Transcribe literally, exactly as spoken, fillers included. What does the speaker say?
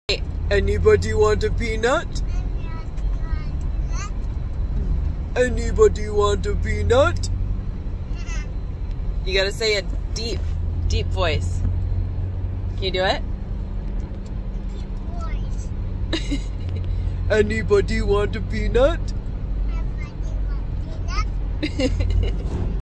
Anybody want a peanut? Anybody want a peanut? You gotta say a deep, deep voice. Can you do it? Deep voice. Anybody want a peanut? Everybody want peanut?